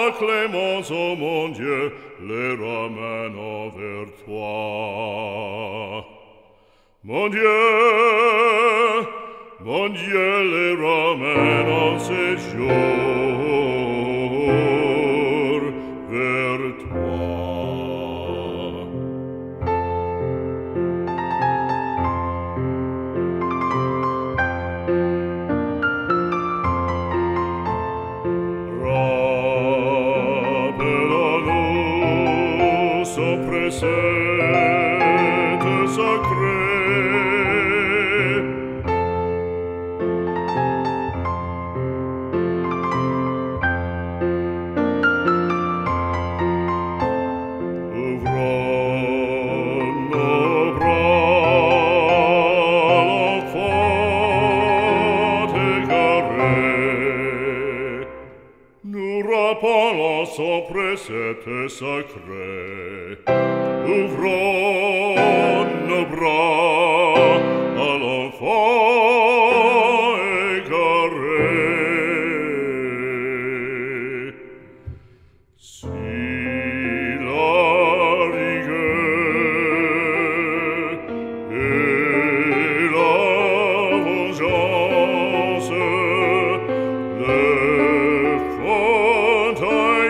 la clémence, ô mon Dieu, les ramène vers toi. Mon Dieu, les ramène en séjour vers toi. Rappelons-nous son précepte sacré. Ouvrons nos bras, l'enfant égaré. Nous rappelons son précepte sacré. Ouvrons nos bras à l'enfant égaré. Si la rigueur et la vengeance le font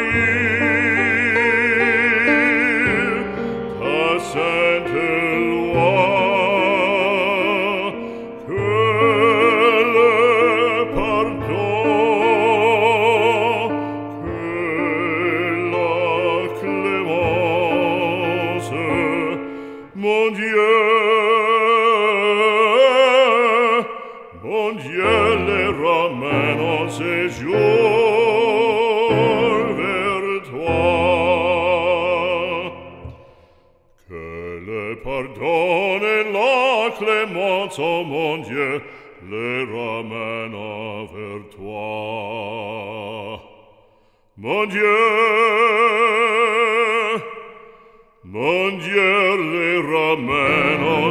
haïr, ta sainte loi, que le pardon, que la clémence, mon Dieu, les ramène en séjour vers toi. Que le pardon et la clémence, ô mon Dieu, les ramène vers toi. Mon Dieu, les ramène en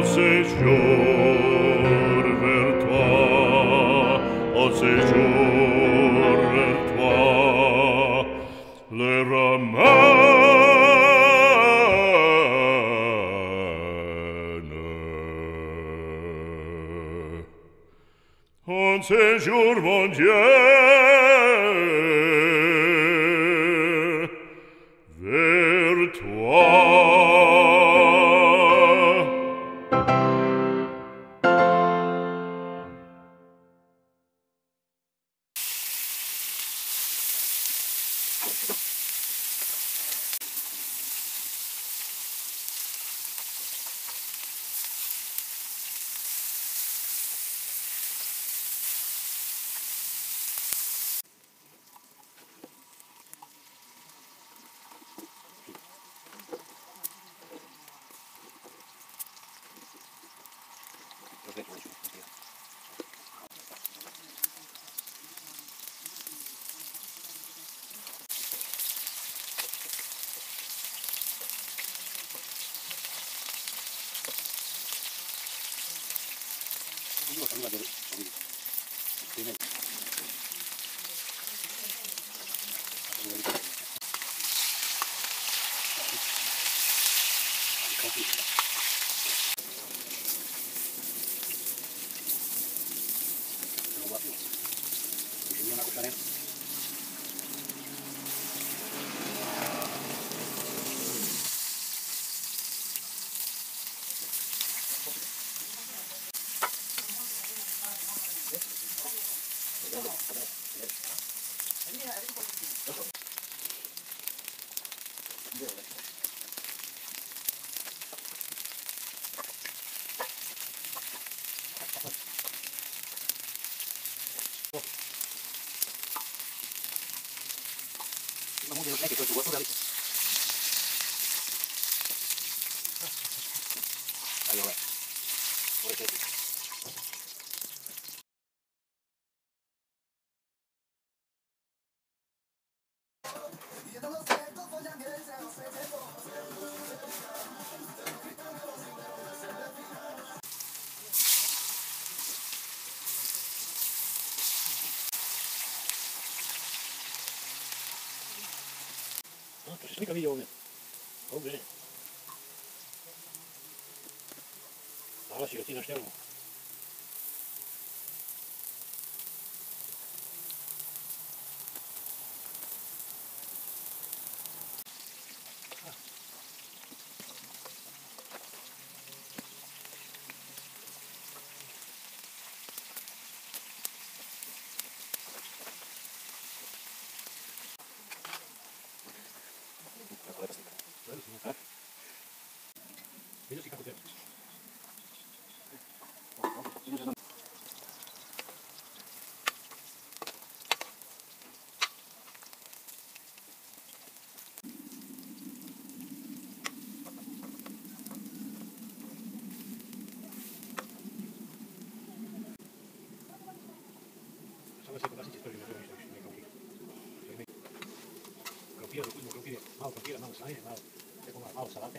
séjour vers toi, en séjour vers toi, les ramène en séjour, mon Dieu, vers toi. A, to se slika vidi ovdje. Ovdje. Dala si ga ti na štelmu. Kako lepa slika. Vidio si kako treba. Sada se podasići sprvi na to ništa više, ne krompir. Krompira, dok uzmemo krompir je malo krompira, malo sajne, malo salate.